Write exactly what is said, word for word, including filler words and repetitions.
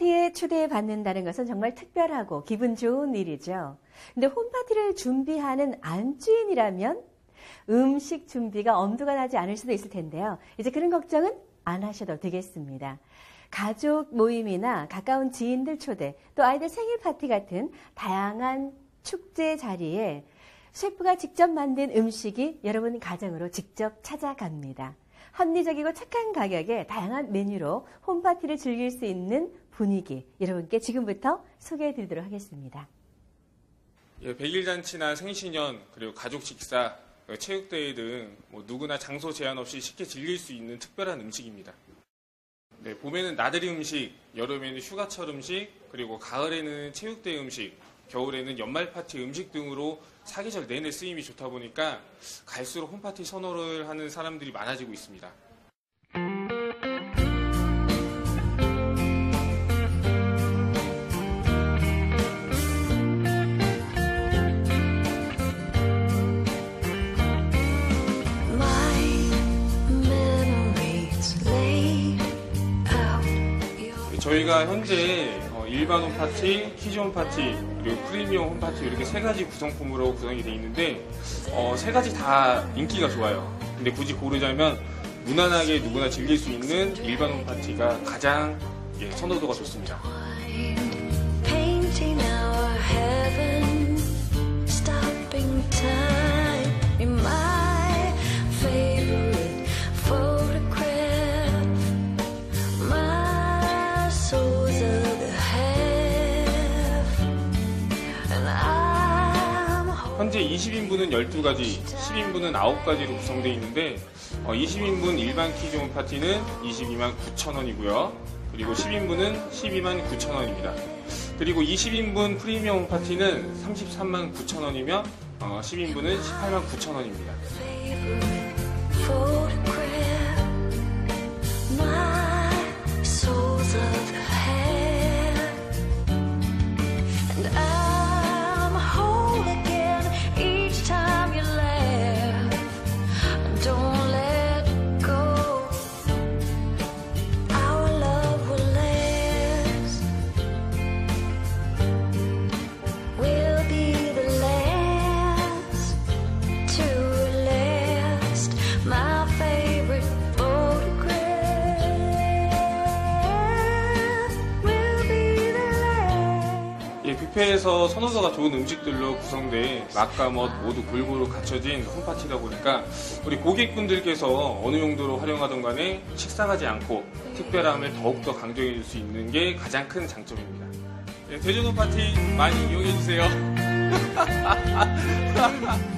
홈파티에 초대받는다는 것은 정말 특별하고 기분 좋은 일이죠. 근데 홈파티를 준비하는 안주인이라면 음식 준비가 엄두가 나지 않을 수도 있을 텐데요. 이제 그런 걱정은 안 하셔도 되겠습니다. 가족 모임이나 가까운 지인들 초대, 또 아이들 생일 파티 같은 다양한 축제 자리에 셰프가 직접 만든 음식이 여러분 가정으로 직접 찾아갑니다. 합리적이고 착한 가격에 다양한 메뉴로 홈파티를 즐길 수 있는 분위기, 여러분께 지금부터 소개해 드리도록 하겠습니다. 예, 백일잔치나 생신년, 그리고 가족 식사, 체육대회 등 뭐 누구나 장소 제한 없이 쉽게 즐길 수 있는 특별한 음식입니다. 네, 봄에는 나들이 음식, 여름에는 휴가철 음식, 그리고 가을에는 체육대회 음식, 겨울에는 연말 파티 음식 등으로 사계절 내내 쓰임이 좋다 보니까 갈수록 홈파티 선호를 하는 사람들이 많아지고 있습니다. 저희가 현재 일반 홈파티, 키즈 홈파티, 그리고 프리미엄 홈파티 이렇게 세 가지 구성품으로 구성이 되어 있는데 어, 세 가지 다 인기가 좋아요. 근데 굳이 고르자면 무난하게 누구나 즐길 수 있는 일반 홈파티가 가장 예, 선호도가 좋습니다. 현재 이십 인분은 열두 가지, 십 인분은 아홉 가지로 구성되어 있는데 어, 이십 인분 일반 키즈 홈파티는 이십이만 구천 원이고요. 그리고 십 인분은 십이만 구천 원입니다. 그리고 이십 인분 프리미엄 홈파티는 삼십삼만 구천 원이며 어, 십 인분은 십팔만 구천 원입니다. 뷔페에서 선호도가 좋은 음식들로 구성된 맛과 멋 모두 골고루 갖춰진 홈파티다 보니까 우리 고객분들께서 어느 용도로 활용하던 간에 식상하지 않고 특별함을 더욱더 강조해 줄 수 있는 게 가장 큰 장점입니다. 네, 대전 홈파티 많이 이용해 주세요.